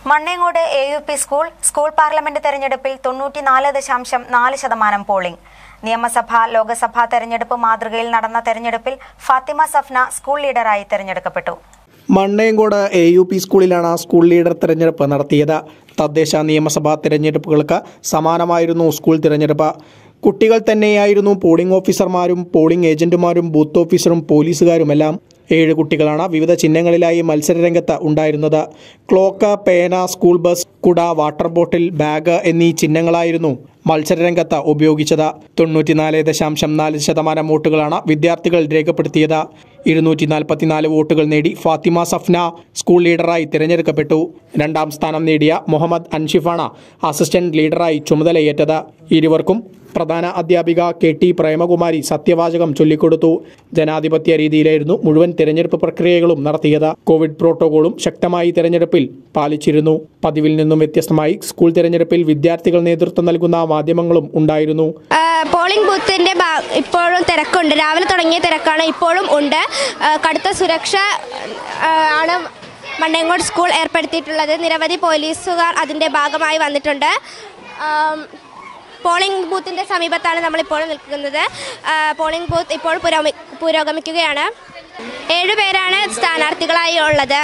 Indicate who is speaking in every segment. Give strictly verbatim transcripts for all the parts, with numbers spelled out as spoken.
Speaker 1: Mannengode A U P school school parliament തെരഞ്ഞെടുപ്പിൽ തൊണ്ണൂറ്റിനാല് ദശാംശം നാല് ശതമാനം പോളിംഗ്. യമസഭ ലോക്സഭാ തെരഞ്ഞെടുപ്പ് മാതൃകയിൽ നടന്ന തെരഞ്ഞെടുപ്പിൽ ഫാത്തിമ സഫ്ന സ്കൂൾ ലീഡറായി തെരഞ്ഞെടുക്കപ്പെട്ടു.
Speaker 2: മണ്ണേങ്ങോട് എ യു പി സ്കൂളിലാണ് സ്കൂൾ ലീഡർ തെരഞ്ഞെടുപ്പ് നടത്തിയത്. തദ്ദേശ നിയമസഭാ തെരഞ്ഞെടുപ്പുകൾക്ക് സമാനമായിരുന്നു സ്കൂൾ തെരഞ്ഞെടുപ്പ്. കുട്ടികൾ തന്നെയായിരുന്നു പോളിംഗ് ഓഫീസർമാരും പോളിംഗ് ഏജന്റുമാരും ബൂത്ത് ഓഫീസറും പോലീസുകാരുമെല്ലാം. ഏഴ് കുട്ടികളാണ് വിവിധ ചിഹ്നങ്ങളിലായി മത്സരരംഗത്ത് ഉണ്ടായിരുന്നത്. ക്ലോക്ക്, പേന, സ്കൂൾ ബസ്, കുട, വാട്ടർ ബോട്ടിൽ, ബാഗ് എന്നീ ചിഹ്നങ്ങളായിരുന്നു മത്സരരംഗത്ത് ഉപയോഗിച്ചത്. തൊണ്ണൂറ്റിനാല് ദശാംശം നാല് ശതമാനം വോട്ടുകളാണ് വിദ്യാർത്ഥികൾ രേഖപ്പെടുത്തിയത്. ഇരുന്നൂറ്റി നാൽപ്പത്തിനാല് വോട്ടുകൾ നേടി ഫാത്തിമ സഫ്ന സ്കൂൾ ലീഡറായി തിരഞ്ഞെടുക്കപ്പെട്ടു. രണ്ടാം സ്ഥാനം നേടിയ മുഹമ്മദ് അൻഷിഫാണ് അസിസ്റ്റന്റ് ലീഡറായി ചുമതലയേറ്റത്. ഇരുവർക്കും പ്രധാന അധ്യാപിക കെ ടി പ്രേമകുമാരി സത്യവാചകം ചൊല്ലിക്കൊടുത്തു. ജനാധിപത്യ രീതിയിലായിരുന്നു മുഴുവൻ തെരഞ്ഞെടുപ്പ് പ്രക്രിയകളും നടത്തിയത്. കോവിഡ് പ്രോട്ടോകോളും ശക്തമായി തെരഞ്ഞെടുപ്പിൽ പാലിച്ചിരുന്നു. പതിവിൽ നിന്നും വ്യത്യസ്തമായി സ്കൂൾ തെരഞ്ഞെടുപ്പിൽ വിദ്യാർത്ഥികൾ നേതൃത്വം നൽകുന്ന മാധ്യമങ്ങളും ഉണ്ടായിരുന്നു.
Speaker 3: പോളിംഗ് ബൂത്തിന്റെ ഇപ്പോഴും തിരക്കുണ്ട്. രാവിലെ തുടങ്ങിയ തിരക്കാണ് ഇപ്പോഴും ഉണ്ട്. കടുത്ത സുരക്ഷ ആണ് മണ്ണേങ്ങോട് സ്കൂൾ ഏർപ്പെടുത്തിയിട്ടുള്ളത്. നിരവധി പോലീസുകാർ അതിൻ്റെ ഭാഗമായി വന്നിട്ടുണ്ട്. പോളിംഗ് ബൂത്തിൻ്റെ സമീപത്താണ് നമ്മളിപ്പോൾ നിൽക്കുന്നത്. പോളിംഗ് ബൂത്ത് ഇപ്പോൾ പുരോഗമി പുരോഗമിക്കുകയാണ് ഏഴുപേരാണ് സ്ഥാനാർത്ഥികളായി ഉള്ളത്.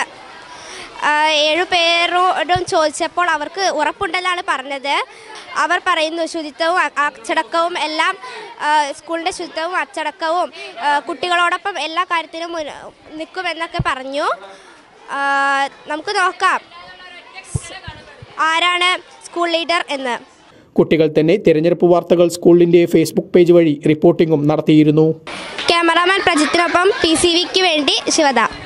Speaker 3: ഏഴുപേരോടും ചോദിച്ചപ്പോൾ അവർക്ക് ഉറപ്പുണ്ടെന്നാണ് പറഞ്ഞത്. അവർ പറയുന്നു ശുചിത്വവും അച്ചടക്കവും എല്ലാം, സ്കൂളിൻ്റെ ശുചിത്വവും അച്ചടക്കവും കുട്ടികളോടൊപ്പം എല്ലാ കാര്യത്തിനും നിൽക്കുമെന്നൊക്കെ പറഞ്ഞു. നമുക്ക് നോക്കാം ആരാണ് സ്കൂൾ ലീഡർ എന്ന്.
Speaker 2: കുട്ടികൾ തന്നെ തിരഞ്ഞെടുപ്പ് വാർത്തകൾ സ്കൂളിന്റെ ഫേസ്ബുക്ക് പേജ് വഴി റിപ്പോർട്ടിംഗും നടത്തിയിരുന്നു.
Speaker 3: ക്യാമറാമാൻ പ്രജിത്തിനൊപ്പം ടി സി വിക്ക് വേണ്ടി ശിവദ.